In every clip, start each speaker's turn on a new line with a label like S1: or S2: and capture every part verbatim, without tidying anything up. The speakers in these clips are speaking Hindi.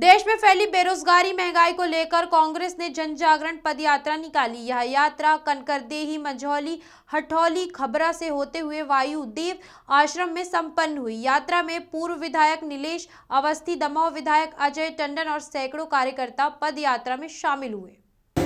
S1: देश में फैली बेरोजगारी महंगाई को लेकर कांग्रेस ने जन जागरण पद यात्रा निकाली। यह यात्रा कनकरदेही, मंझौली, हठौली, खबरा से होते हुए वायुदेव आश्रम में संपन्न हुई। यात्रा में पूर्व विधायक नीलेश अवस्थी, दमोह विधायक अजय टंडन और सैकड़ों कार्यकर्ता पद यात्रा में शामिल हुए।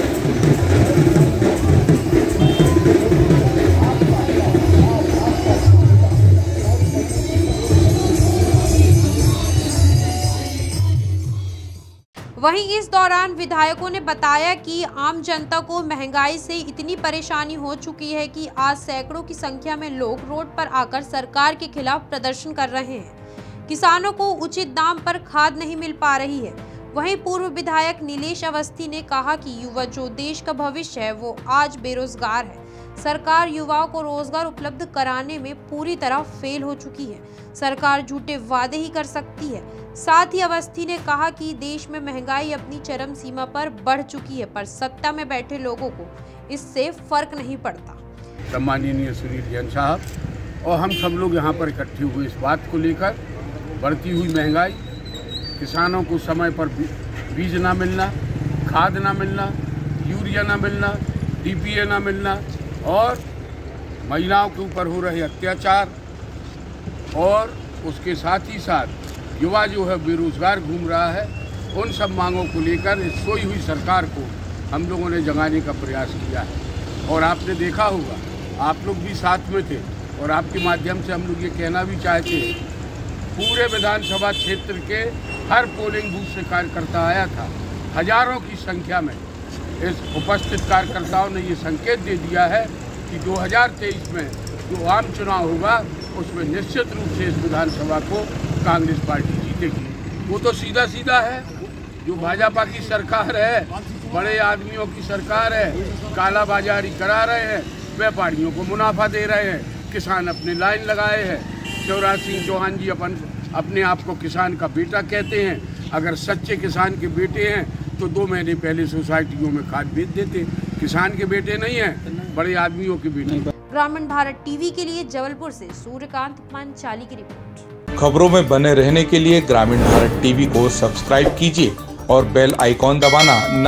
S1: वहीं इस दौरान विधायकों ने बताया कि आम जनता को महंगाई से इतनी परेशानी हो चुकी है कि आज सैकड़ों की संख्या में लोग रोड पर आकर सरकार के खिलाफ प्रदर्शन कर रहे हैं। किसानों को उचित दाम पर खाद नहीं मिल पा रही है। वहीं पूर्व विधायक नीलेश अवस्थी ने कहा कि युवा जो देश का भविष्य है वो आज बेरोजगार है। सरकार युवाओं को रोजगार उपलब्ध कराने में पूरी तरह फेल हो चुकी है। सरकार झूठे वादे ही कर सकती है। साथ ही अवस्थी ने कहा कि देश में महंगाई अपनी चरम सीमा पर बढ़ चुकी है, पर सत्ता में बैठे लोगों को इससे फर्क नहीं पड़ता।
S2: सम्माननीय सुनील जैन साहब और हम सब लोग यहाँ पर इकट्ठे हुए इस बात को लेकर, बढ़ती हुई महंगाई, किसानों को समय पर बीज ना मिलना, खाद ना मिलना, यूरिया ना मिलना, डीपीए ना मिलना और महिलाओं के ऊपर हो रहे अत्याचार और उसके साथ ही साथ युवा जो है बेरोजगार घूम रहा है, उन सब मांगों को लेकर इस सोई हुई सरकार को हम लोगों ने जगाने का प्रयास किया है। और आपने देखा होगा, आप लोग भी साथ में थे और आपके माध्यम से हम लोग ये कहना भी चाहते हैं, पूरे विधानसभा क्षेत्र के हर पोलिंग बूथ से कार्यकर्ता आया था। हजारों की संख्या में इस उपस्थित कार्यकर्ताओं ने ये संकेत दे दिया है कि दो हज़ार तेईस में जो आम चुनाव होगा उसमें निश्चित रूप से इस विधानसभा को कांग्रेस पार्टी जीतेगी। वो तो सीधा सीधा है, जो भाजपा की सरकार है, बड़े आदमियों की सरकार है, काला बाजारी करा रहे हैं, व्यापारियों को मुनाफा दे रहे हैं, किसान अपने लाइन लगाए हैं। शिवराज सिंह चौहान जी अपन अपने आप को किसान का बेटा कहते हैं। अगर सच्चे किसान के बेटे हैं तो दो महीने पहले सोसाइटियों में खाद बेच देते। किसान के बेटे नहीं हैं, बड़े आदमियों के बेटे।
S1: ग्रामीण भारत टीवी के लिए जबलपुर से सूर्यकांत पंचाली की रिपोर्ट।
S3: खबरों में बने रहने के लिए ग्रामीण भारत टीवी को सब्सक्राइब कीजिए और बेल आइकॉन दबाना